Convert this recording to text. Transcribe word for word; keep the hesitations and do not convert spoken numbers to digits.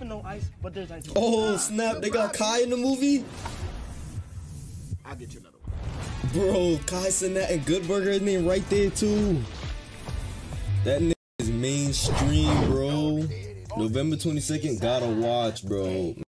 no ice, but there's ice. Oh snap! They got Kai in the movie. I'll get you another one. Bro, Kai Cenat and Good Burger is name right there too. That nigga is mainstream, bro. November twenty-second, gotta watch, bro.